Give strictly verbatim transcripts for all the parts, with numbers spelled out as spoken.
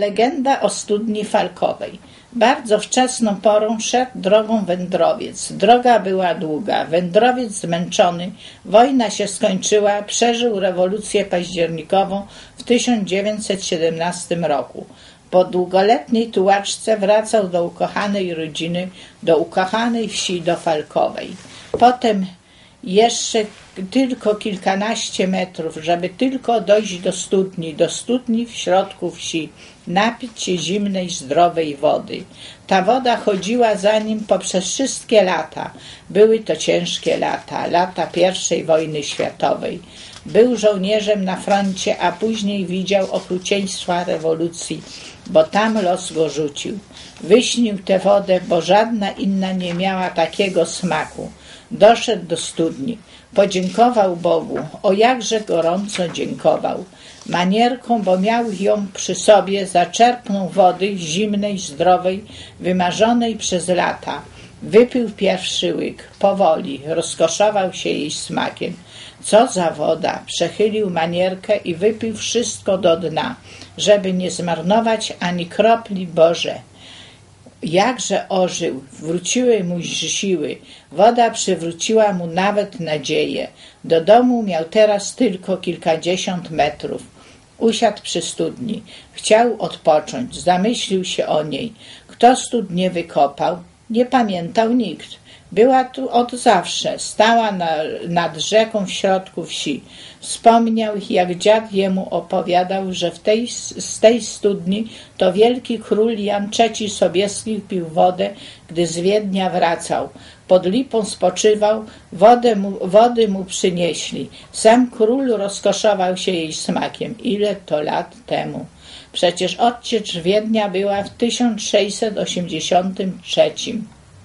Legenda o studni Falkowej. Bardzo wczesną porą szedł drogą wędrowiec. Droga była długa. Wędrowiec zmęczony, wojna się skończyła, przeżył rewolucję październikową w tysiąc dziewięćset siedemnastym roku. Po długoletniej tułaczce wracał do ukochanej rodziny, do ukochanej wsi, do Falkowej. Potem jeszcze tylko kilkanaście metrów, żeby tylko dojść do studni, do studni w środku wsi, napić się zimnej, zdrowej wody. Ta woda chodziła za nim poprzez wszystkie lata. Były to ciężkie lata, lata pierwszej wojny światowej. Był żołnierzem na froncie, a później widział okrucieństwa rewolucji, bo tam los go rzucił. Wyśnił tę wodę, bo żadna inna nie miała takiego smaku. Doszedł do studni, podziękował Bogu, o jakże gorąco dziękował. Manierką, bo miał ją przy sobie, zaczerpnął wody zimnej, zdrowej, wymarzonej przez lata. Wypił pierwszy łyk, powoli, rozkoszował się jej smakiem. Co za woda! Przechylił manierkę i wypił wszystko do dna, żeby nie zmarnować ani kropli. Boże! Jakże ożył, wróciły mu siły, woda przywróciła mu nawet nadzieję. Do domu miał teraz tylko kilkadziesiąt metrów. Usiadł przy studni, chciał odpocząć, zamyślił się o niej. Kto studnię wykopał? Nie pamiętał nikt. Była tu od zawsze, stała na, nad rzeką w środku wsi. Wspomniał, jak dziad jemu opowiadał, że w tej, z tej studni to wielki król Jan trzeci Sobieski pił wodę, gdy z Wiednia wracał. Pod lipą spoczywał, wodę mu, wody mu przynieśli. Sam król rozkoszował się jej smakiem. Ile to lat temu? Przecież odsiecz Wiednia była w tysiąc sześćset osiemdziesiątym trzecim.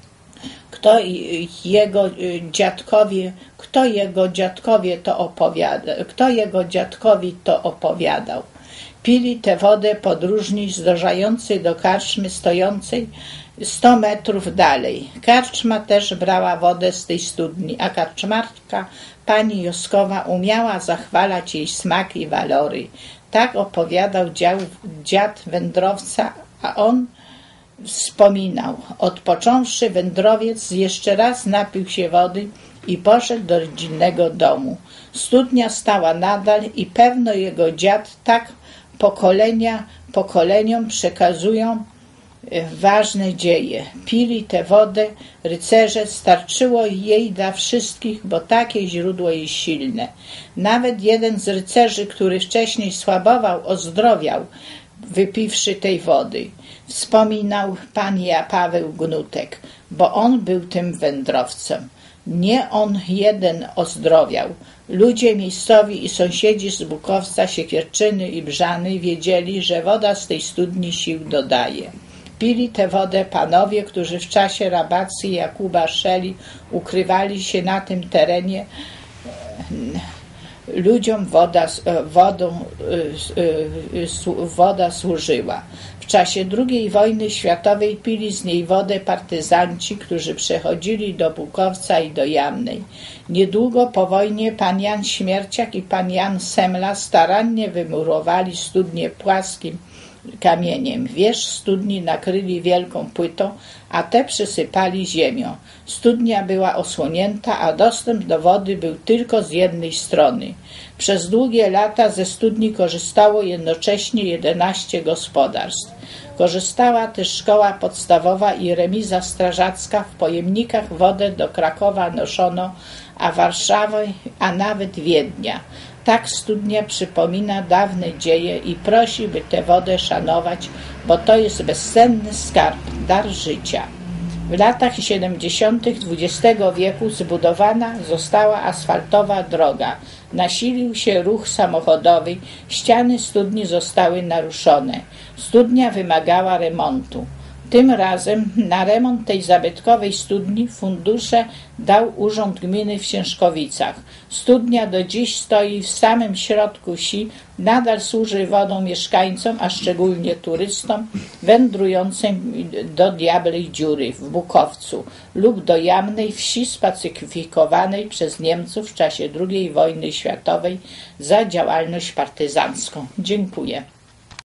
Kto jego dziadkowie, kto jego dziadkowie to opowiada, kto jego dziadkowi to opowiadał. Pili tę wodę podróżni zdążający do karczmy stojącej sto metrów dalej. Karczma też brała wodę z tej studni, a karczmarka pani Joskowa umiała zachwalać jej smak i walory. Tak opowiadał dział, dziad wędrowca, a on wspominał. Odpocząwszy, wędrowiec jeszcze raz napił się wody i poszedł do rodzinnego domu. Studnia stała nadal i pewno jego dziad tak pokolenia pokoleniom przekazują ważne dzieje. Pili tę wodę rycerze, starczyło jej dla wszystkich, bo takie źródło jest silne. Nawet jeden z rycerzy, który wcześniej słabował, ozdrowiał, wypiwszy tej wody. Wspominał pan Paweł Gnutek, bo on był tym wędrowcem. Nie on jeden ozdrowiał. Ludzie miejscowi i sąsiedzi z Bukowca, Siekierczyny i Brzany wiedzieli, że woda z tej studni sił dodaje. Pili tę wodę panowie, którzy w czasie rabacji Jakuba Szeli ukrywali się na tym terenie. Ludziom woda, wodą, woda służyła. W czasie drugiej wojny światowej pili z niej wodę partyzanci, którzy przechodzili do Bukowca i do Jamnej. Niedługo po wojnie pan Jan Śmierciak i pan Jan Semla starannie wymurowali studnię płaskim kamieniem. Wierzch studni nakryli wielką płytą, a te przysypali ziemią. Studnia była osłonięta, a dostęp do wody był tylko z jednej strony. Przez długie lata ze studni korzystało jednocześnie jedenaście gospodarstw. Korzystała też szkoła podstawowa i remiza strażacka. W pojemnikach wodę do Krakowa noszono, a Warszawy, a nawet Wiednia. Tak studnia przypomina dawne dzieje i prosi, by tę wodę szanować, bo to jest bezcenny skarb, dar życia. W latach siedemdziesiątych dwudziestego wieku zbudowana została asfaltowa droga. Nasilił się ruch samochodowy, ściany studni zostały naruszone. Studnia wymagała remontu. Tym razem na remont tej zabytkowej studni fundusze dał Urząd Gminy w Ciężkowicach. Studnia do dziś stoi w samym środku wsi, nadal służy wodą mieszkańcom, a szczególnie turystom wędrującym do Diabłej Dziury w Bukowcu lub do Jamnej, wsi spacyfikowanej przez Niemców w czasie drugiej wojny światowej za działalność partyzancką. Dziękuję.